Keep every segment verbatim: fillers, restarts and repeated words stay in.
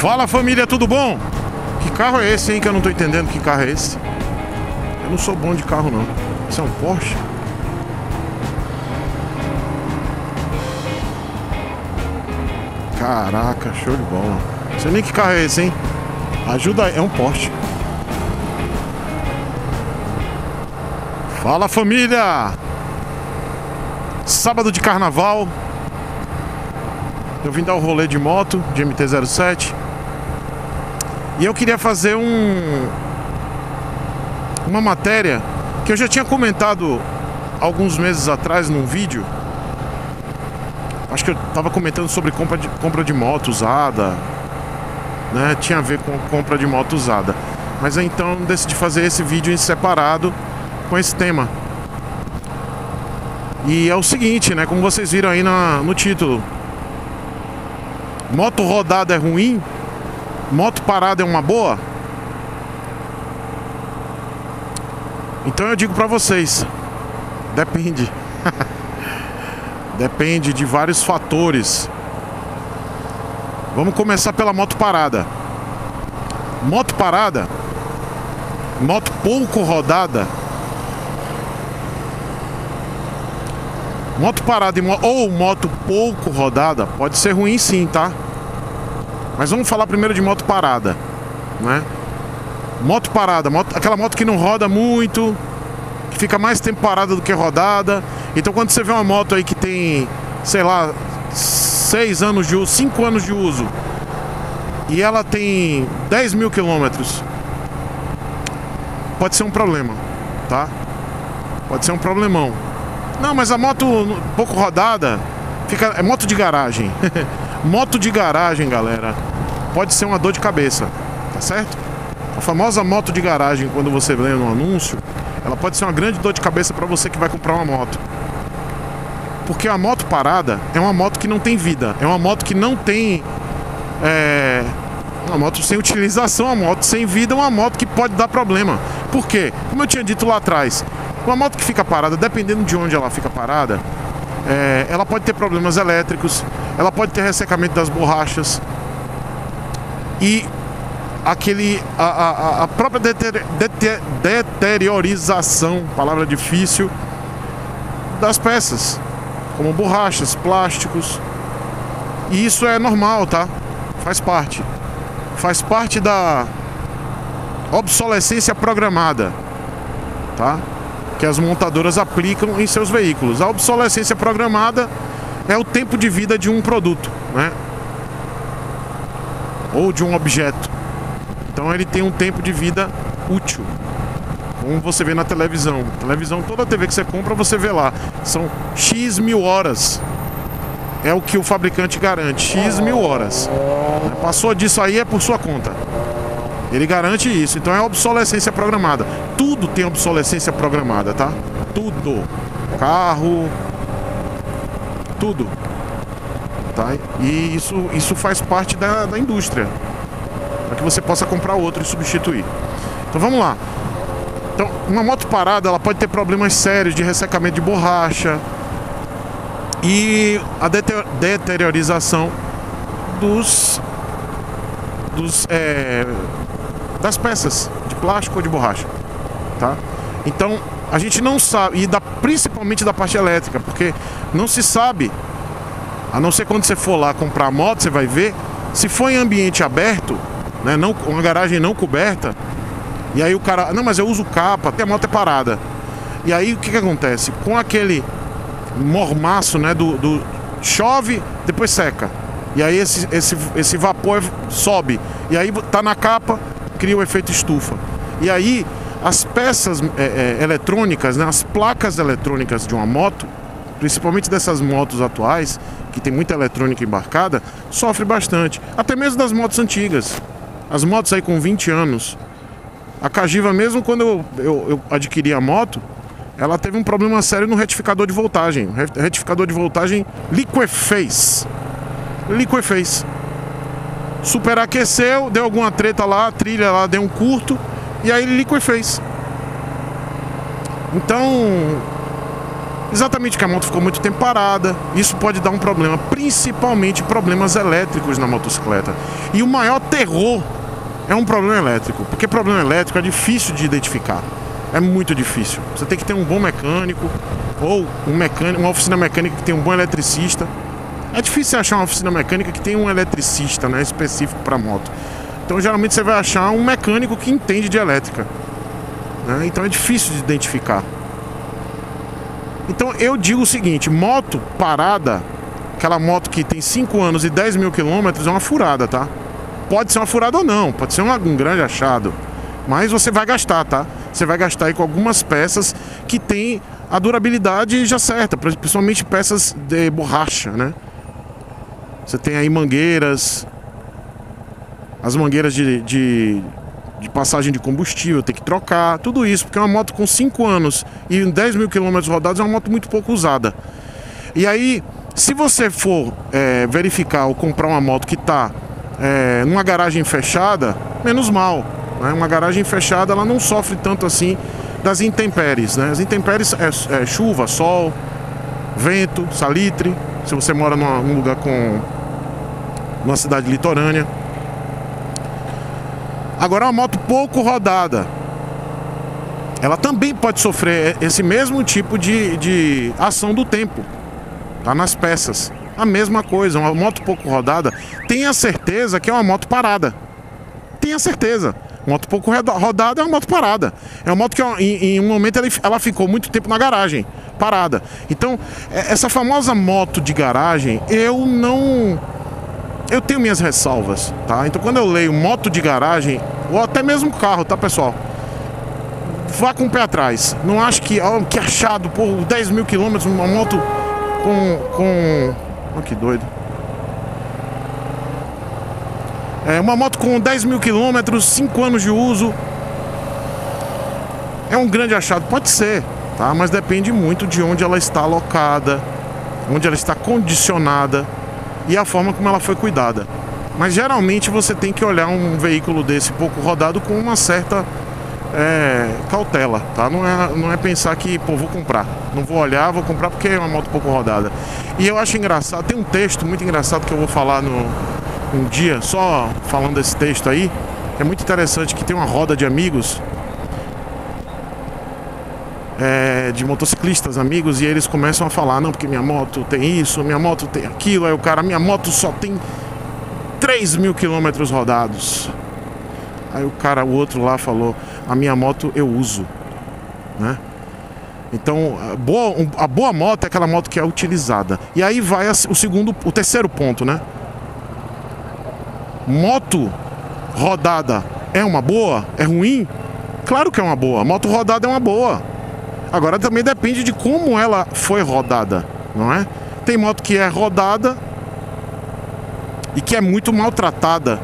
Fala família, tudo bom? Que carro é esse, hein, que eu não tô entendendo que carro é esse? Eu não sou bom de carro não. Isso é um Porsche? Caraca, show de bola. Não sei nem que carro é esse, hein? Ajuda aí, é um Porsche. Fala família! Sábado de carnaval. Eu vim dar o rolê de moto de M T zero sete. E eu queria fazer um uma matéria que eu já tinha comentado alguns meses atrás num vídeo. Acho que eu tava comentando sobre compra de, compra de moto usada, né? Tinha a ver com compra de moto usada. Mas então eu decidi fazer esse vídeo em separado com esse tema. E é o seguinte, né? Como vocês viram aí na, no título, moto rodada é ruim? Moto parada é uma boa? Então eu digo pra vocês, depende. Depende de vários fatores. Vamos começar pela moto parada. Moto parada, moto pouco rodada, moto parada ou moto pouco rodada pode ser ruim sim, tá? Mas vamos falar primeiro de moto parada, né? Moto parada, moto, aquela moto que não roda muito, que fica mais tempo parada do que rodada. Então quando você vê uma moto aí que tem, sei lá, seis anos de uso, cinco anos de uso, e ela tem dez mil quilômetros, pode ser um problema, tá? Pode ser um problemão. Não, mas a moto pouco rodada fica, é moto de garagem. Moto de garagem, galera, pode ser uma dor de cabeça, tá certo? A famosa moto de garagem, quando você lê no anúncio, ela pode ser uma grande dor de cabeça para você que vai comprar uma moto. Porque a moto parada é uma moto que não tem vida, é uma moto que não tem... É, uma moto sem utilização, uma moto sem vida, é uma moto que pode dar problema. Por quê? Como eu tinha dito lá atrás, uma moto que fica parada, dependendo de onde ela fica parada, é, ela pode ter problemas elétricos, ela pode ter ressecamento das borrachas e aquele, a, a, a própria deter, deter, deteriorização, palavra difícil, das peças, como borrachas, plásticos. E isso é normal, tá? Faz parte. Faz parte da obsolescência programada, tá? Que as montadoras aplicam em seus veículos. A obsolescência programada é o tempo de vida de um produto, né? Ou de um objeto. Então ele tem um tempo de vida útil. Como você vê na televisão. Televisão, toda T V que você compra, você vê lá. São X mil horas. É o que o fabricante garante. X mil horas. Passou disso aí é por sua conta. Ele garante isso. Então é obsolescência programada. Tudo tem obsolescência programada, tá? Tudo. Carro. Tudo. Tá? E isso, isso faz parte da, da indústria. Para que você possa comprar outro e substituir. Então vamos lá. Então, uma moto parada, ela pode ter problemas sérios de ressecamento de borracha e a deter deteriorização dos, dos é, das peças de plástico ou de borracha, tá? Então a gente não sabe, e da, principalmente da parte elétrica, porque não se sabe, a não ser quando você for lá comprar a moto, você vai ver, se for em ambiente aberto, né, não, uma garagem não coberta, e aí o cara, não, mas eu uso capa, até a moto é parada. E aí o que que acontece? Com aquele mormaço, né, do, do chove, depois seca. E aí esse, esse, esse vapor sobe. E aí tá na capa, cria o efeito estufa. E aí as peças é, é, eletrônicas, né, as placas eletrônicas de uma moto, principalmente dessas motos atuais, que tem muita eletrônica embarcada, sofre bastante. Até mesmo das motos antigas. As motos aí com vinte anos. A Cagiva, mesmo quando eu, eu, eu adquiri a moto, ela teve um problema sério no retificador de voltagem. O retificador de voltagem liquefez. Liquefez. Superaqueceu, deu alguma treta lá, a trilha lá deu um curto, e aí ele liquefez. Então, Exatamente porque a moto ficou muito tempo parada. Isso pode dar um problema, principalmente problemas elétricos na motocicleta. E o maior terror é um problema elétrico, porque problema elétrico é difícil de identificar. É muito difícil. Você tem que ter um bom mecânico, ou um mecânico, uma oficina mecânica que tem um bom eletricista. É difícil achar uma oficina mecânica que tem um eletricista, né, específico para moto. Então geralmente você vai achar um mecânico que entende de elétrica, né? Então é difícil de identificar. Então eu digo o seguinte: moto parada, aquela moto que tem cinco anos e dez mil quilômetros, é uma furada, tá? Pode ser uma furada ou não, pode ser um, um grande achado, mas você vai gastar, tá? Você vai gastar aí com algumas peças que tem a durabilidade já certa, principalmente peças de borracha, né? Você tem aí mangueiras, as mangueiras de, de, de passagem de combustível, tem que trocar, tudo isso, porque é uma moto com cinco anos e dez mil quilômetros rodados é uma moto muito pouco usada. E aí, se você for é, verificar ou comprar uma moto que está é, numa garagem fechada, menos mal, né? Uma garagem fechada, ela não sofre tanto assim das intempéries, né? As intempéries é, é chuva, sol, vento, salitre, se você mora numa, num lugar com uma cidade litorânea. Agora, uma moto pouco rodada, ela também pode sofrer esse mesmo tipo de, de ação do tempo, tá? Nas peças, a mesma coisa. Uma moto pouco rodada, tenha certeza que é uma moto parada. Tenha certeza. Moto pouco rodada é uma moto parada. É uma moto que em, em um momento ela, ela ficou muito tempo na garagem, parada. Então, essa famosa moto de garagem, eu não... Eu tenho minhas ressalvas, tá? Então quando eu leio moto de garagem, ou até mesmo carro, tá, pessoal? Vá com o pé atrás. Não acho que, ó, que achado, por dez mil quilômetros, uma moto com... com... Olha que doido. É, uma moto com dez mil quilômetros, cinco anos de uso, é um grande achado. Pode ser, tá? Mas depende muito de onde ela está alocada, onde ela está condicionada e a forma como ela foi cuidada. Mas geralmente você tem que olhar um veículo desse pouco rodado com uma certa é, cautela, tá? Não é, não é pensar que, pô, vou comprar. Não vou olhar, vou comprar porque é uma moto pouco rodada. E eu acho engraçado, tem um texto muito engraçado que eu vou falar no, um dia, só falando desse texto aí, que é muito interessante, que tem uma roda de amigos, É, de motociclistas, amigos, e eles começam a falar: não, porque minha moto tem isso, minha moto tem aquilo. Aí o cara: minha moto só tem três mil quilômetros rodados. Aí o cara, o outro lá falou: a minha moto eu uso, né? Então, a boa, a boa moto é aquela moto que é utilizada. E aí vai o segundo, o terceiro ponto, né? Moto rodada é uma boa? É ruim? Claro que é uma boa. Moto rodada é uma boa. Agora também depende de como ela foi rodada, não é? Tem moto que é rodada e que é muito maltratada.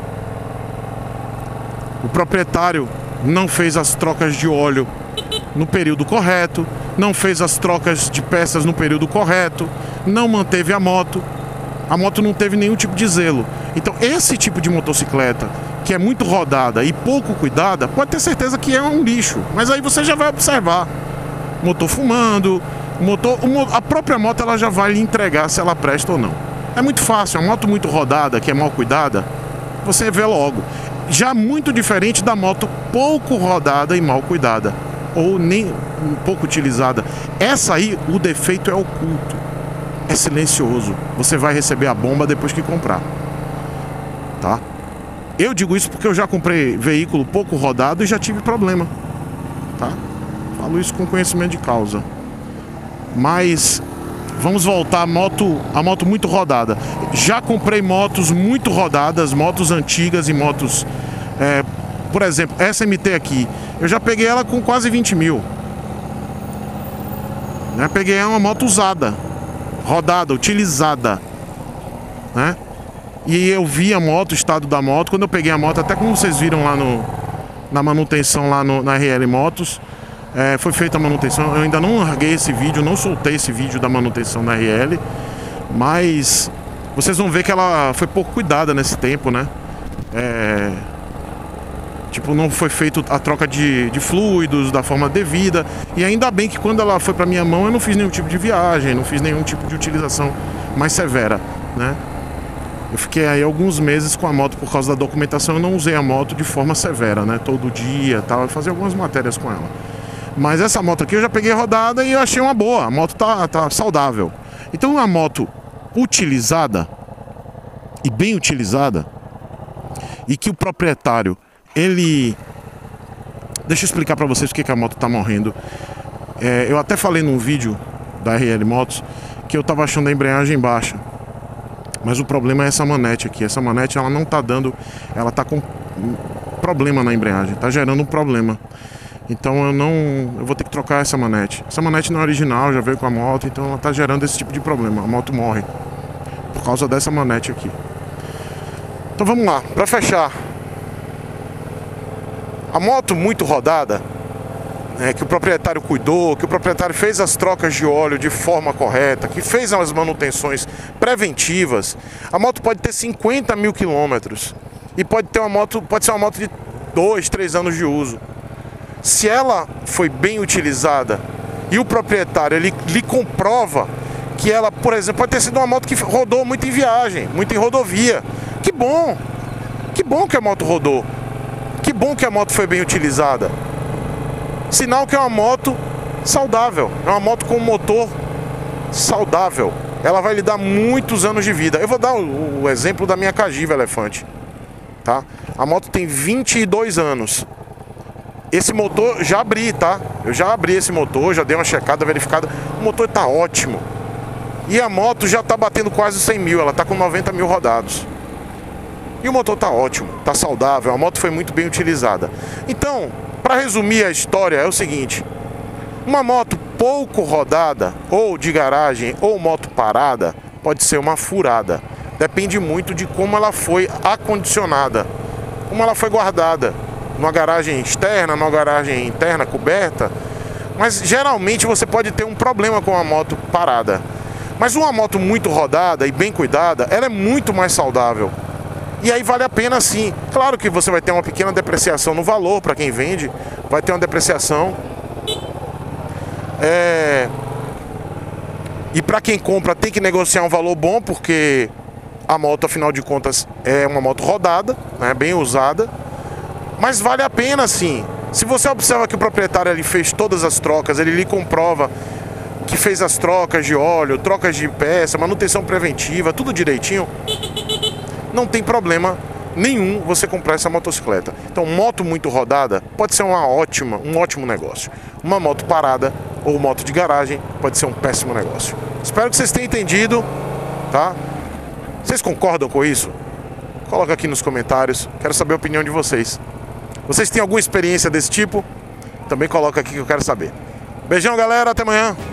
O proprietário não fez as trocas de óleo no período correto, não fez as trocas de peças no período correto, não manteve a moto, a moto não teve nenhum tipo de zelo. Então esse tipo de motocicleta que é muito rodada e pouco cuidada, pode ter certeza que é um lixo. Mas aí você já vai observar motor fumando, motor, a própria moto ela já vai lhe entregar se ela presta ou não. É muito fácil. A moto muito rodada, que é mal cuidada, você vê logo. Já muito diferente da moto pouco rodada e mal cuidada, ou nem um pouco utilizada. Essa aí, o defeito é oculto, é silencioso. Você vai receber a bomba depois que comprar, tá? Eu digo isso porque eu já comprei veículo pouco rodado e já tive problema, tá? Falo isso com conhecimento de causa. Mas vamos voltar à moto, a moto muito rodada. Já comprei motos muito rodadas, motos antigas e motos... É, por exemplo, essa M T aqui, eu já peguei ela com quase vinte mil. Né? Peguei uma moto usada, rodada, utilizada, né? E eu vi a moto, o estado da moto. Quando eu peguei a moto, até como vocês viram lá no, na manutenção lá no, na R L Motos, é, foi feita a manutenção. Eu ainda não larguei esse vídeo, não soltei esse vídeo da manutenção na R L, mas vocês vão ver que ela foi pouco cuidada nesse tempo, né? É, Tipo, não foi feito a troca de, de fluidos da forma devida. E ainda bem que quando ela foi para minha mão, eu não fiz nenhum tipo de viagem, não fiz nenhum tipo de utilização mais severa, né? Eu fiquei aí alguns meses com a moto por causa da documentação. Eu não usei a moto de forma severa, né? Todo dia e tal. Eu fazia algumas matérias com ela. Mas essa moto aqui eu já peguei rodada e eu achei uma boa. A moto tá, tá saudável. Então, uma moto utilizada e bem utilizada, e que o proprietário, ele... Deixa eu explicar pra vocês porque que a moto tá morrendo. É, eu até falei num vídeo da R L Motos que eu tava achando a embreagem baixa. Mas o problema é essa manete aqui. Essa manete, ela não tá dando... Ela tá com problema na embreagem. Tá gerando um problema. Então eu não... Eu vou ter que trocar essa manete. Essa manete não é original, já veio com a moto. Então ela tá gerando esse tipo de problema. A moto morre por causa dessa manete aqui. Então vamos lá, pra fechar. A moto muito rodada, né, que o proprietário cuidou, que o proprietário fez as trocas de óleo de forma correta, que fez as manutenções preventivas, a moto pode ter cinquenta mil quilômetros e pode ter uma moto, pode ser uma moto de dois, três anos de uso. Se ela foi bem utilizada e o proprietário ele lhe comprova que ela, por exemplo, pode ter sido uma moto que rodou muito em viagem, muito em rodovia. Que bom! Que bom que a moto rodou. Que bom que a moto foi bem utilizada. Sinal que é uma moto saudável. É uma moto com motor saudável. Ela vai lhe dar muitos anos de vida. Eu vou dar o, o exemplo da minha Cagiva Elefante, tá? A moto tem vinte e dois anos. Esse motor, já abri, tá? Eu já abri esse motor, já dei uma checada, verificada. O motor tá ótimo. E a moto já tá batendo quase cem mil. Ela tá com noventa mil rodados. E o motor tá ótimo, tá saudável, a moto foi muito bem utilizada. Então, para resumir a história, é o seguinte: uma moto pouco rodada, ou de garagem, ou moto parada, pode ser uma furada. Depende muito de como ela foi acondicionada, como ela foi guardada, numa garagem externa, numa garagem interna, coberta. Mas geralmente você pode ter um problema com a moto parada. Mas uma moto muito rodada e bem cuidada, ela é muito mais saudável. E aí vale a pena sim. Claro que você vai ter uma pequena depreciação no valor para quem vende. Vai ter uma depreciação. É... E para quem compra tem que negociar um valor bom, porque a moto, afinal de contas, é uma moto rodada, né, bem usada. Mas vale a pena sim. Se você observa que o proprietário ele fez todas as trocas, ele lhe comprova que fez as trocas de óleo, trocas de peça, manutenção preventiva, tudo direitinho, não tem problema nenhum você comprar essa motocicleta. Então, moto muito rodada pode ser uma ótima, um ótimo negócio. Uma moto parada ou moto de garagem pode ser um péssimo negócio. Espero que vocês tenham entendido, tá? Vocês concordam com isso? Coloca aqui nos comentários, quero saber a opinião de vocês. Vocês têm alguma experiência desse tipo? Também coloca aqui que eu quero saber. Beijão, galera, até amanhã.